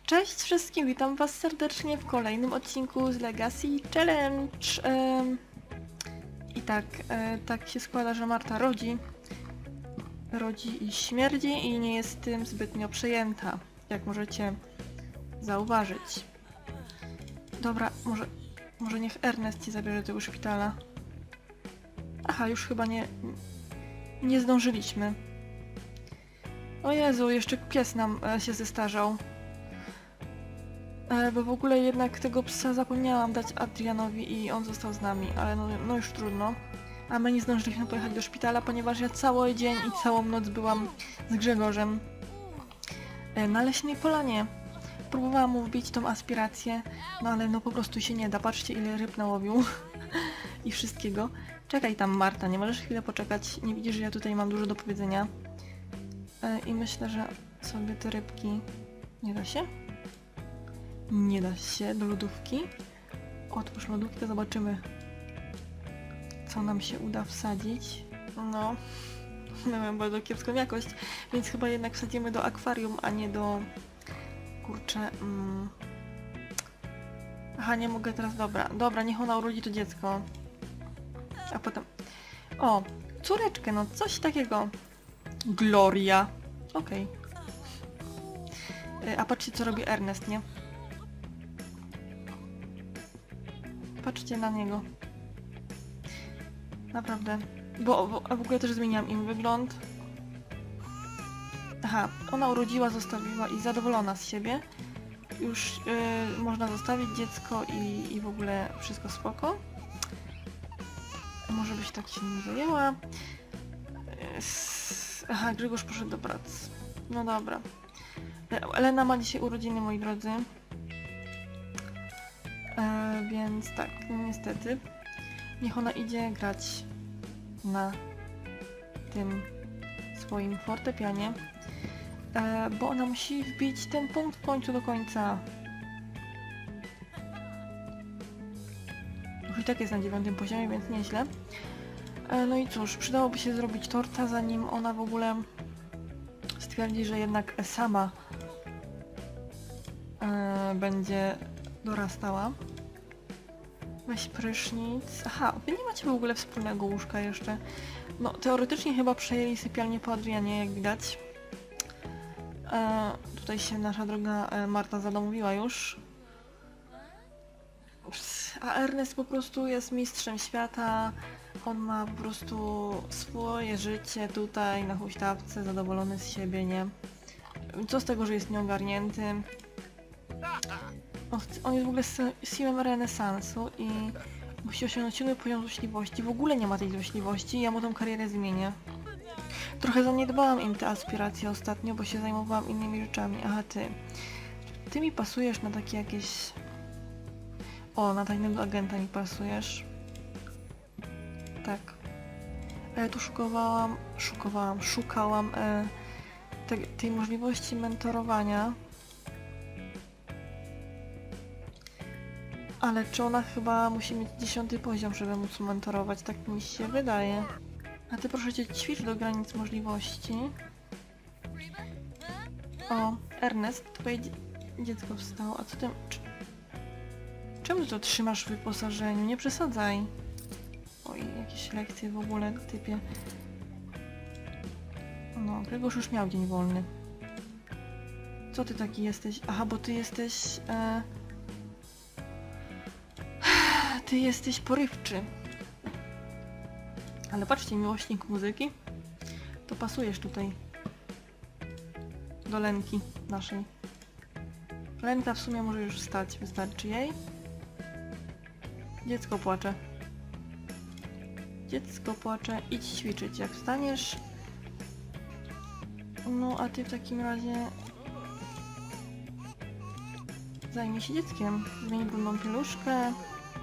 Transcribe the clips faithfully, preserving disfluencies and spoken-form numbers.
Cześć wszystkim, witam was serdecznie w kolejnym odcinku z Legacy Challenge. Ym, I tak, y, tak się składa, że Marta rodzi. Rodzi i śmierdzi i nie jest tym zbytnio przejęta, jak możecie zauważyć. Dobra, może, może niech Ernest ci zabierze do tego szpitala. Aha, już chyba nie, nie zdążyliśmy. O Jezu, jeszcze pies nam e, się zestarzał. E, bo w ogóle jednak tego psa zapomniałam dać Adrianowi i on został z nami, ale no, no już trudno. A my nie zdążyliśmy pojechać do szpitala, ponieważ ja cały dzień i całą noc byłam z Grzegorzem e, na Leśnej Polanie. Próbowałam mu wbić tą aspirację, no ale no po prostu się nie da. Patrzcie, ile ryb nałowił i wszystkiego. Czekaj tam, Marta, nie możesz chwilę poczekać? Nie widzisz, że ja tutaj mam dużo do powiedzenia? E, I myślę, że sobie te rybki... Nie da się? Nie da się do lodówki. Otwórz lodówkę, zobaczymy, co nam się uda wsadzić. No, miałem bardzo kiepską jakość, więc chyba jednak wsadzimy do akwarium, a nie do... Kurczę... Mm... Aha, nie mogę teraz... Dobra, dobra, niech ona urodzi to dziecko. A potem... O, córeczkę, no coś takiego. Gloria. Okej. Okay. A patrzcie, co robi Ernest, nie? Patrzcie na niego. Naprawdę. Bo, bo a w ogóle też zmieniłam im wygląd. Aha, ona urodziła, zostawiła i zadowolona z siebie. Już yy, można zostawić dziecko i, i w ogóle wszystko spoko. Może byś tak się nim zajęła. Yy, aha, Grzegorz poszedł do pracy. No dobra. Elena ma dzisiaj urodziny, moi drodzy. E, więc tak, no niestety. Niech ona idzie grać na tym swoim fortepianie. E, bo ona musi wbić ten punkt w końcu do końca. Już i tak jest na dziewiątym poziomie, więc nieźle. E, no i cóż, przydałoby się zrobić torta, zanim ona w ogóle stwierdzi, że jednak sama e, będzie dorastała. Weź prysznic. Aha, wy nie macie w ogóle wspólnego łóżka jeszcze. No, teoretycznie chyba przejęli sypialnię po Adrianie, jak widać. E, tutaj się nasza droga e, Marta zadomowiła już. A Ernest po prostu jest mistrzem świata. On ma po prostu swoje życie tutaj na huśtawce, zadowolony z siebie, nie? Co z tego, że jest nieogarnięty? On, on jest w ogóle simem renesansu i musi osiągnąć siódmy poziom złośliwości. W ogóle nie ma tej złośliwości, ja mu tą karierę zmienię. Trochę zaniedbałam im te aspiracje ostatnio, bo się zajmowałam innymi rzeczami. Aha, ty. Ty mi pasujesz na takie jakieś... O, na tajnego agenta mi pasujesz. Tak. Ja tu szukowałam... Szukowałam, szukałam e, te, tej możliwości mentorowania. Ale czy ona chyba musi mieć dziesiąty poziom, żeby móc mentorować, tak mi się wydaje. A ty proszę cię, ćwicz do granic możliwości. O, Ernest, twoje dzie dziecko wstało, a co ty... Czemu ty to trzymasz w wyposażeniu? Nie przesadzaj. Oj, jakieś lekcje w ogóle, typie. No, Grzegorz już miał dzień wolny. Co ty taki jesteś? Aha, bo ty jesteś... E... Ty jesteś porywczy. Ale patrzcie, miłośnik muzyki. To pasujesz tutaj. Do Lenki naszej. Lenka w sumie może już wstać, wystarczy jej. Dziecko płacze. Dziecko płacze. Idź ćwiczyć, jak wstaniesz. No, a ty w takim razie... Zajmij się dzieckiem. Zmień brudną pieluszkę.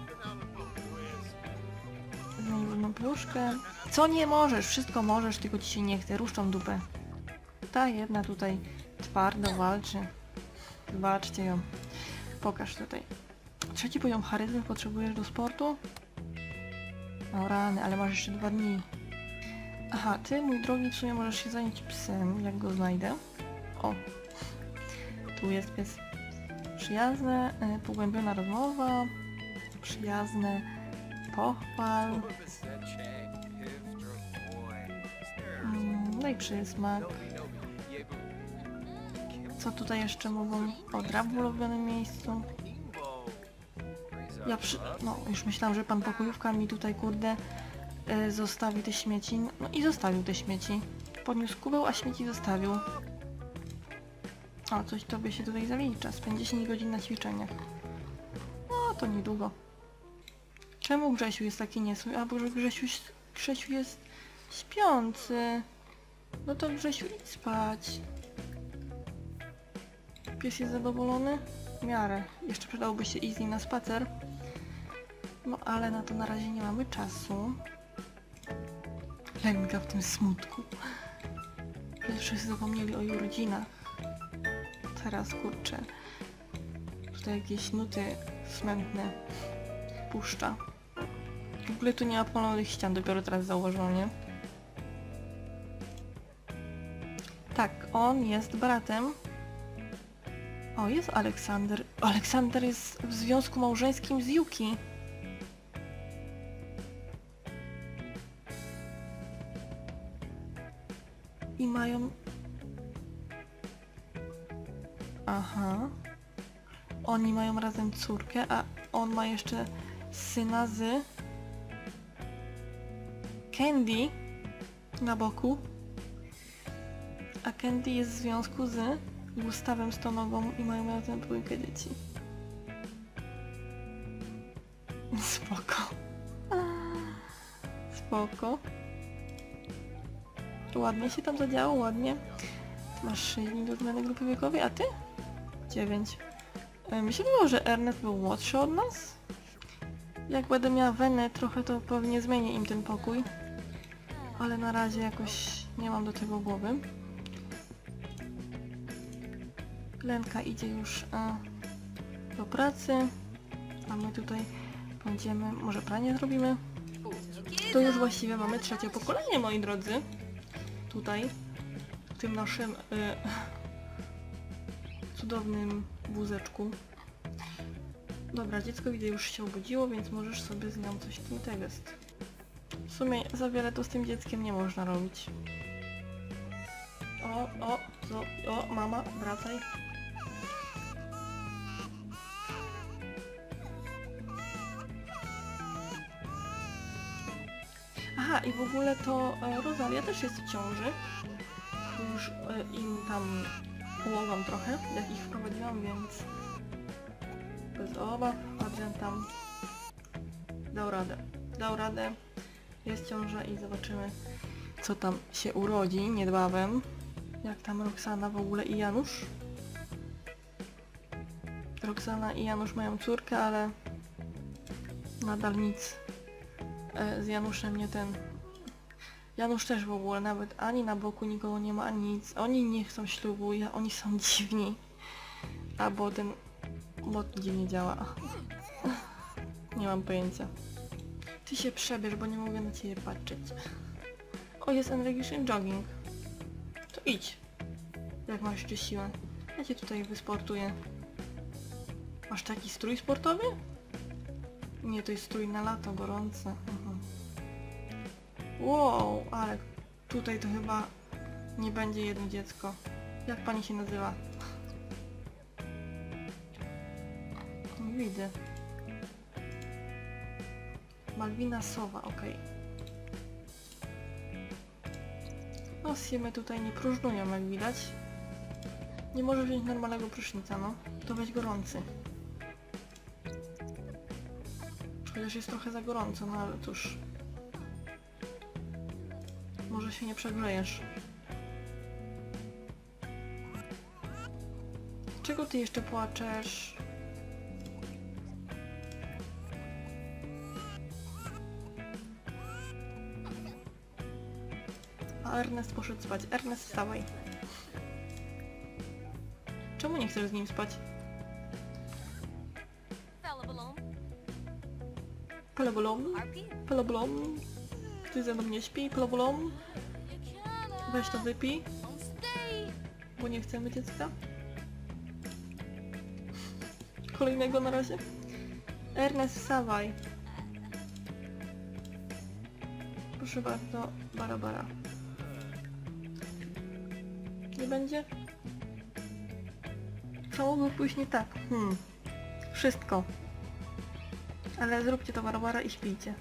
Zmień brudną pieluszkę. Co nie możesz? Wszystko możesz, tylko ci się nie chce. Rusz tą dupę. Ta jedna tutaj twardo walczy. Zobaczcie ją. Pokaż tutaj. Trzeci poziom charyzmy potrzebujesz do sportu? O rany, ale masz jeszcze dwa dni. Aha, ty, mój drogi, w sumie możesz się zająć psem, jak go znajdę. O, tu jest pies. Przyjazne, y, pogłębiona rozmowa, przyjazne, pochwal, mm, no i przysmak. Co tutaj jeszcze mogą? O, drab w ulubionym miejscu. Ja przy... No, już myślałam, że pan pokojówka mi tutaj, kurde, y, zostawi te śmieci. No i zostawił te śmieci. Podniósł kubeł, a śmieci zostawił. O, coś tobie się tutaj zalicza. Spędzi dziesięć godzin na ćwiczeniach. No, to niedługo. Czemu Grzesiu jest taki niesłój? A, bo że Grzesiu, Grzesiu jest śpiący. No to Grzesiu, idź spać. Pies jest zadowolony? W miarę. Jeszcze przydałoby się iść z nim na spacer. No ale na to na razie nie mamy czasu. Lęga w tym smutku. Przecież wszyscy zapomnieli o jej rodzinach. Teraz, kurczę, tutaj jakieś nuty smętne puszcza. W ogóle tu nie ma polonych ścian, dopiero teraz zauważyłam, nie? Tak, on jest bratem. O, jest Aleksander. Aleksander jest w związku małżeńskim z Yuki. I mają... Aha. Oni mają razem córkę, a on ma jeszcze syna z... Candy na boku. A Candy jest w związku z Gustawem Stonogą i mają razem trójkę dzieci. Spoko. Spoko. Ładnie się tam zadziało, ładnie. Ty masz sześć dni do zmiany grupy wiekowej, a ty? dziewięć. Mi się wydawało, że Ernest był młodszy od nas. Jak będę miała wenę trochę, to pewnie zmienię im ten pokój. Ale na razie jakoś nie mam do tego głowy. Lenka idzie już a, do pracy, a my tutaj będziemy, może pranie zrobimy. To już właściwie mamy trzecie pokolenie, moi drodzy. Tutaj, w tym naszym y, cudownym wózeczku. Dobra, dziecko widzę już się obudziło, więc możesz sobie z nią coś tego jest. W sumie za wiele to z tym dzieckiem nie można robić. O, o, co, o, mama, wracaj. Aha, i w ogóle to e, Rosalia też jest w ciąży. Już e, im tam połowam trochę, jak ich wprowadziłam, więc bez obaw Adrian tam dał radę. Dał radę, jest ciąża i zobaczymy, co tam się urodzi niedbawem. Jak tam Roxana w ogóle i Janusz. Roxana i Janusz mają córkę, ale nadal nic z Januszem nie ten... Janusz też w ogóle nawet ani na boku nikogo nie ma, ani nic. Oni nie chcą ślubu, ja, oni są dziwni. Albo ten mod dziwnie działa. Nie mam pojęcia. Ty się przebierz, bo nie mogę na ciebie patrzeć. O, jest energiczny jogging. To idź. Jak masz jeszcze siłę. Ja cię tutaj wysportuję. Masz taki strój sportowy? Nie, to jest strój na lato, gorące. Mhm. Wow, ale tutaj to chyba nie będzie jedno dziecko. Jak pani się nazywa? Nie widzę. Malwina Sowa, okej. Okay. No, siemy tutaj nie próżnują, jak widać. Nie może wziąć normalnego prysznica, no. To weź gorący. Chociaż jest trochę za gorąco, no ale cóż. Może się nie przegrzejesz. Czego ty jeszcze płaczesz? A Ernest poszedł spać. Ernest, wstawaj. Czemu nie chcesz z nim spać? Polobolom. Polobolom. Ty ze mną nie śpi. Polobolom. Weź to wypij. Bo nie chcemy dziecka. kolejnego na razie. Ernest, wstawaj. Proszę bardzo, bara bara. Nie będzie? Co mogło pójść nie tak? Hmm. Wszystko. Ale zróbcie to bara bara i śpijcie.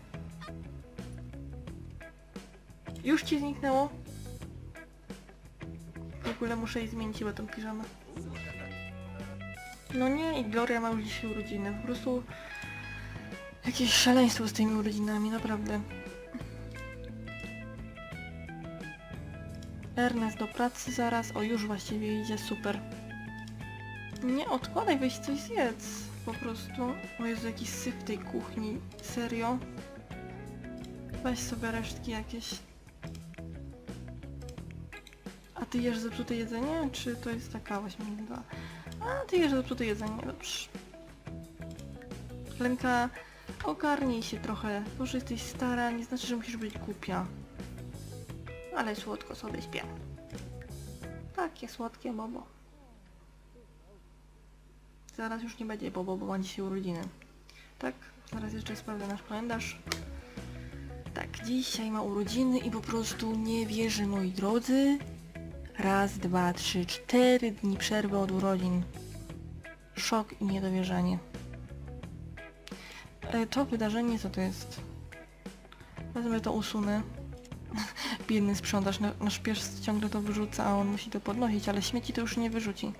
Już ci zniknęło? W ogóle muszę jej zmienić chyba tą piżamę. No nie, i Gloria ma już dzisiaj urodziny. Po prostu jakieś szaleństwo z tymi urodzinami, naprawdę. Ernest do pracy zaraz. O, już właściwie idzie, super. Nie odkładaj, weź coś zjedz. Po prostu. O Jezu, jakiś syf w tej kuchni. Serio? Weź sobie resztki jakieś. A ty jesz zepsute jedzenie? Czy to jest taka właśnie dla... A, ty jesz zepsute jedzenie, dobrze. Lenka, ogarnij się trochę. To, że jesteś stara, nie znaczy, że musisz być głupia. Ale słodko sobie śpię. Takie słodkie bobo. Zaraz już nie będzie bobo, bo ma dzisiaj urodziny. Tak, zaraz jeszcze sprawdzę nasz kalendarz. Tak, dzisiaj ma urodziny i po prostu nie wierzę, moi drodzy. Raz, dwa, trzy, cztery dni przerwy od urodzin. Szok i niedowierzanie. E, to wydarzenie, co to jest? Wezmę to, usunę. Biedny sprzątacz, na, nasz pies ciągle to wyrzuca, a on musi to podnosić, ale śmieci to już nie wyrzuci.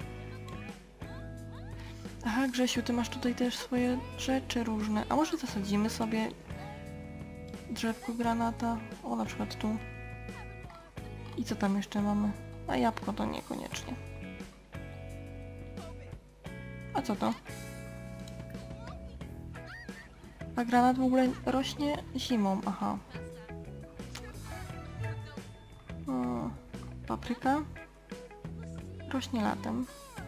Aha, Grzesiu, ty masz tutaj też swoje rzeczy różne. A może zasadzimy sobie drzewko granata? O, na przykład tu. I co tam jeszcze mamy? A jabłko to niekoniecznie. A co to? A granat w ogóle rośnie zimą, aha. O, papryka rośnie latem.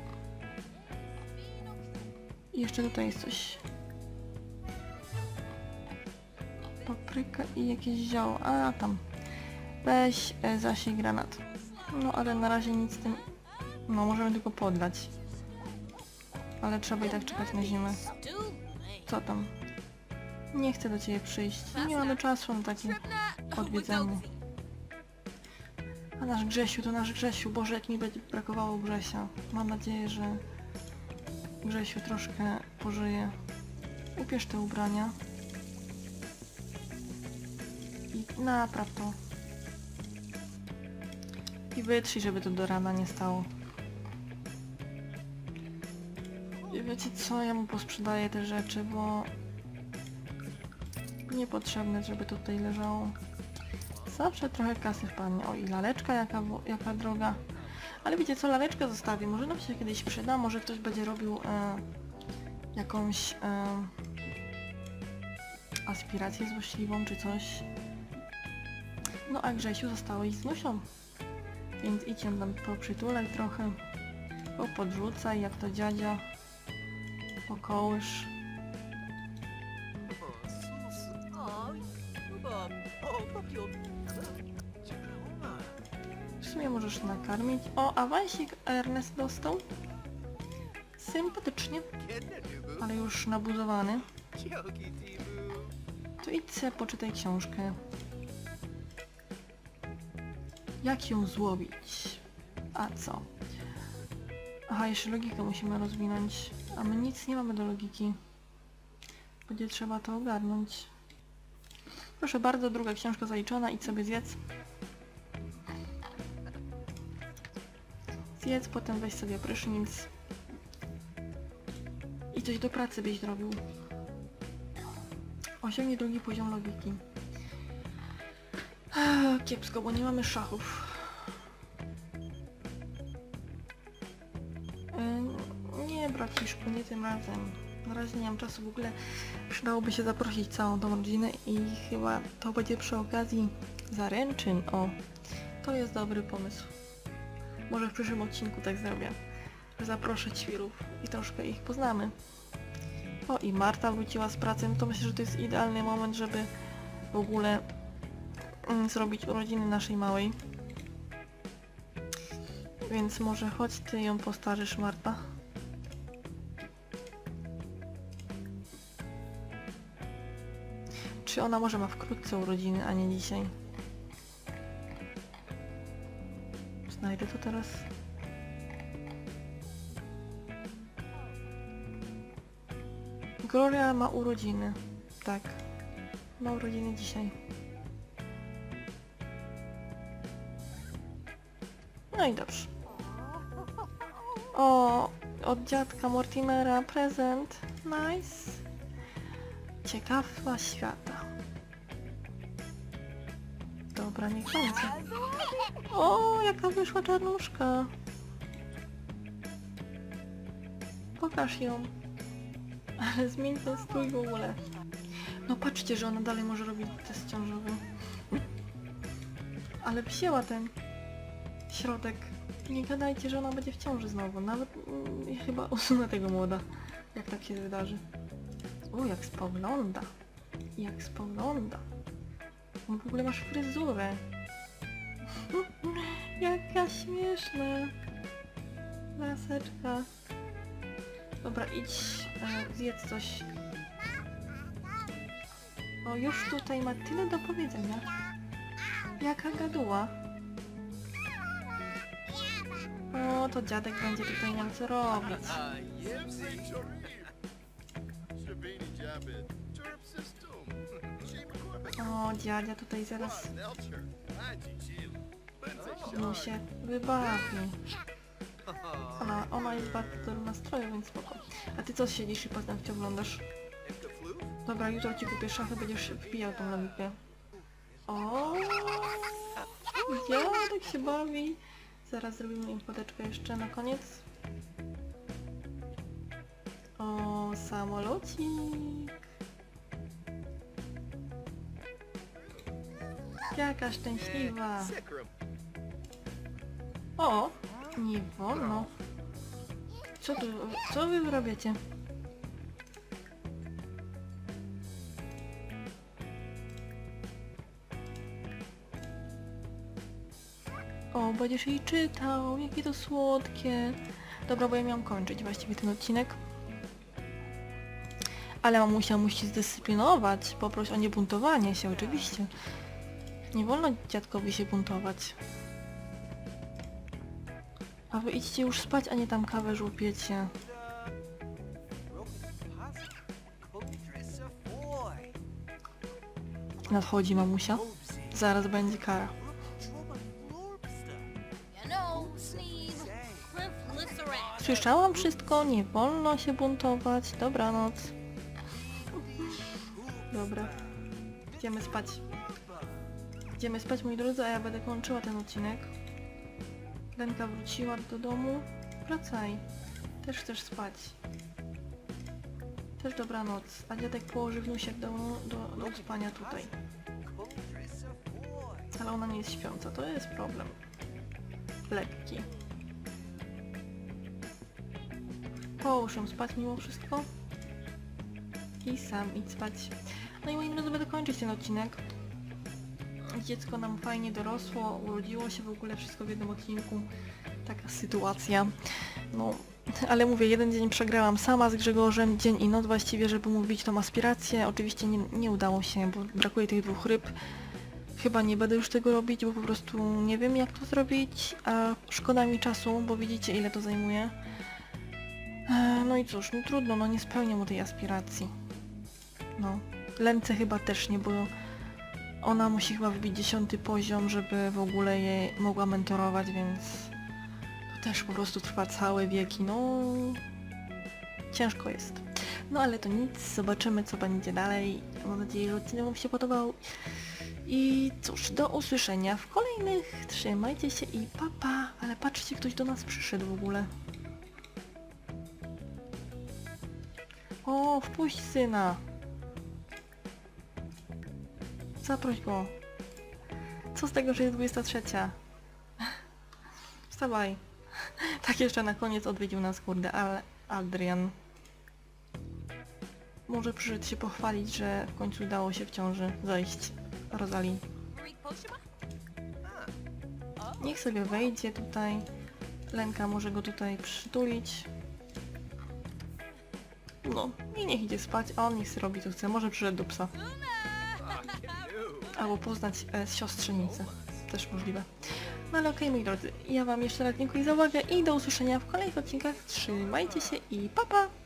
I jeszcze tutaj jest coś. Papryka i jakieś zioło. A tam. Weź e, zasiej granat. No ale na razie nic z tym... No możemy tylko podlać. Ale trzeba i tak czekać na zimę. Co tam? Nie chcę do ciebie przyjść. Nie mamy czasu na takie odwiedzenie. A nasz Grzesiu, to nasz Grzesiu. Boże, jak mi będzie brakowało Grzesia. Mam nadzieję, że Grzesiu troszkę pożyje. Ubierz te ubrania. I napraw to. I wytrzyj, żeby to do rana nie stało. I wiecie co, ja mu posprzedaję te rzeczy, bo niepotrzebne, żeby to tutaj leżało. Zawsze trochę kasy wpadnie. O, i laleczka jaka, jaka droga. Ale wiecie co, laleczkę zostawię. Może nam się kiedyś przyda, może ktoś będzie robił e, jakąś e, aspirację złośliwą czy coś. No a Grzesiu zostałeś z Nusią. Więc idź ją tam poprzytulaj trochę. Popodrzucaj jak to dziadzia. Pokołysz. W sumie możesz nakarmić. O, awansik Ernest dostał. Sympatycznie. Ale już nabuzowany. To idź se, poczytaj książkę. Jak ją złowić? A co? Aha, jeszcze logikę musimy rozwinąć. A my nic nie mamy do logiki. Będzie trzeba to ogarnąć. Proszę bardzo, druga książka zaliczona. Idź sobie zjedz. Zjedz, potem weź sobie prysznic. I coś do pracy byś zrobił. Osiągnij drugi poziom logiki. Ech, kiepsko, bo nie mamy szachów. Yy, nie, braciszku, nie tym razem. Na razie nie mam czasu, w ogóle przydałoby się zaprosić całą tą rodzinę i chyba to będzie przy okazji zaręczyn. O, to jest dobry pomysł. Może w przyszłym odcinku tak zrobię. Zaproszę ćwirów i troszkę ich poznamy. O, i Marta wróciła z pracy, no to myślę, że to jest idealny moment, żeby w ogóle mm, zrobić urodziny naszej małej. Więc może chodź ty ją postarzysz, Marta. Czy ona może ma wkrótce urodziny, a nie dzisiaj? Znajdę to teraz. Gloria ma urodziny. Tak. Ma urodziny dzisiaj. No i dobrze. O, od dziadka Mortimera prezent. Nice. Ciekawa świata. Dobra, niech będzie. O, jaka wyszła czarnuszka. Pokaż ją. Ale zmień ten strój w ogóle. No patrzcie, że ona dalej może robić test ciążowy. Ale wzięła ten środek. Nie gadajcie, że ona będzie w ciąży znowu. Nawet mm, ja chyba usunę tego młoda. Jak tak się wydarzy. O, jak spogląda. Jak spogląda. On w ogóle masz fryzurę. Jaka śmieszna. Laseczka. Dobra, idź, e, zjedz coś. O, już tutaj ma tyle do powiedzenia. Jaka gaduła. O, to dziadek będzie tutaj miał co robić. O, dziadzia tutaj zaraz mu się wybawi. Ona, ona jest bardzo w dobrym nastroju, więc spoko. A ty co siedzisz i paznokcie oglądasz? Dobra, jutro ci kupię szachy, będziesz wbijał tą logikę. O, dziadek się bawi. Zaraz zrobimy im foteczkę jeszcze na koniec. O, samolocik. Jaka szczęśliwa. O, nie wolno. Co tu, co wy wyrabiacie? O, będziesz jej czytał, jakie to słodkie. Dobra, bo ja miałam kończyć właściwie ten odcinek. Ale mamusia musi zdyscyplinować, poproś o niebuntowanie się, oczywiście. Nie wolno dziadkowi się buntować. A wy idźcie już spać, a nie tam kawę żłupiecie. Nadchodzi mamusia. Zaraz będzie kara. Słyszałam wszystko, nie wolno się buntować. Dobranoc. Dobra. Idziemy spać. Idziemy spać, moi drodzy, a ja będę kończyła ten odcinek. Lenka wróciła do domu. Wracaj. Też chcesz spać. Też dobranoc. A dziadek położy wnusiek do, do, do spania tutaj. Ale ona nie jest śpiąca, to jest problem. Lekki. Połóż ją spać mimo wszystko. I sam idź spać. No i moi drodzy, będę kończyć ten odcinek. Dziecko nam fajnie dorosło, urodziło się w ogóle, wszystko w jednym odcinku. Taka sytuacja. No, ale mówię, jeden dzień przegrałam sama z Grzegorzem, dzień i noc właściwie, żeby mu wbić tą aspirację. Oczywiście nie, nie udało się, bo brakuje tych dwóch ryb. Chyba nie będę już tego robić, bo po prostu nie wiem jak to zrobić, a szkoda mi czasu, bo widzicie ile to zajmuje. No i cóż, no trudno, no nie spełnię mu tej aspiracji. No, Lence chyba też nie, bo ona musi chyba wbić dziesiąty poziom, żeby w ogóle jej mogła mentorować, więc to też po prostu trwa całe wieki, no ciężko jest. No ale to nic, zobaczymy co będzie dalej. Mam nadzieję, że odcinek wam się podobał. I cóż, do usłyszenia w kolejnych. Trzymajcie się i pa pa. Ale patrzcie, ktoś do nas przyszedł w ogóle. O, wpuść syna. Zaproś go. Co z tego, że jest dwudziesta trzecia? Wstawaj. Tak jeszcze na koniec odwiedził nas, kurde, ale Adrian. Może przyszedł się pochwalić, że w końcu udało się w ciąży zajść Rosalie. Niech sobie wejdzie tutaj. Lenka może go tutaj przytulić. No i niech idzie spać, a on niech sobie robi co chce. Może przyszedł do psa. Albo poznać e, siostrzenicę. Też możliwe. No ale okej, moi drodzy, ja wam jeszcze raz dziękuję za uwagę i do usłyszenia w kolejnych odcinkach. Trzymajcie się i pa pa!